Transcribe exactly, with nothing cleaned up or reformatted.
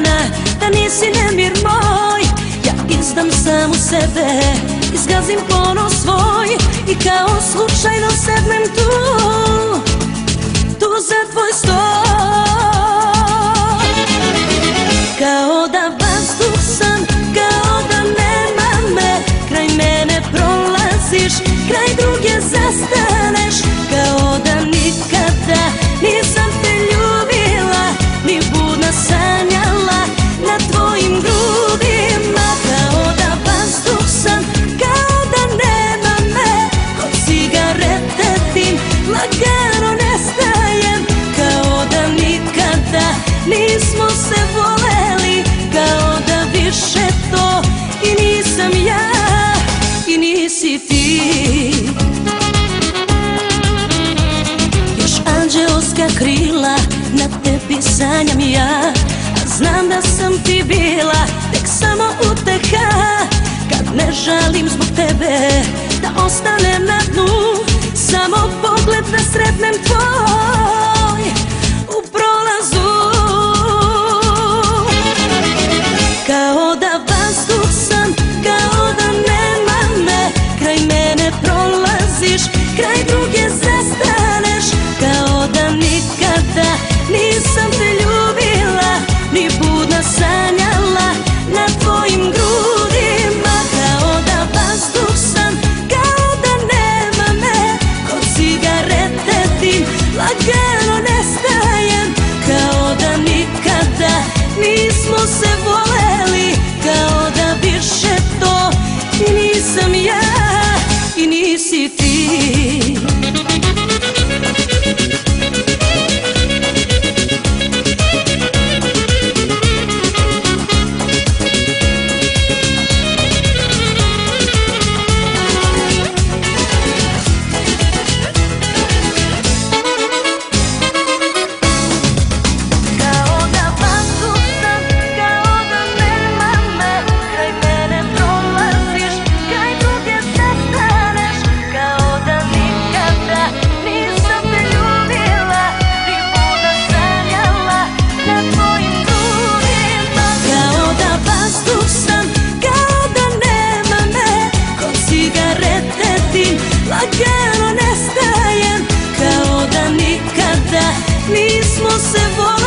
dana da nisi nemir moj. Ja izdam samu sebe, izgazim ponos svoj i kao slučajno sednem tu, tu za tvoj stol. Kao da vazduh sam, kao da nema me, kraj mene prolaziš, kraj druge zastaneš. Kao da nikada nisam te ljubila, ni budna sanjala na tvojim grudima. Kao da vazduh sam, kao da nema me, kod cigarete dim lagano nestajem. Kao da nikada nismo se voleli, kao da više to i nisam ja i nisi ti. Još anđelska krila na tebi sanjam ja, a znam da sam ti bila tek samo uteha. Kad ne žalim zbog tebe da ostanem na dnu, samo pogled da sretnem tvoj u prolazu. Kao da vazduh sam, kao da nema me, kraj mene prolaziš, kraj druge zastaneš. Kao da nikada nisam te ljubila, ni budna sanjala na tvojim grudima. Kao da vazduh sam, kao da nema me, kod cigarete dim lagano nestajem. Kao da nikada nismo se voleli, kao da više to i nisam ja i nisi ti. Lagano nestajem, kao da nikada nismo se voleli.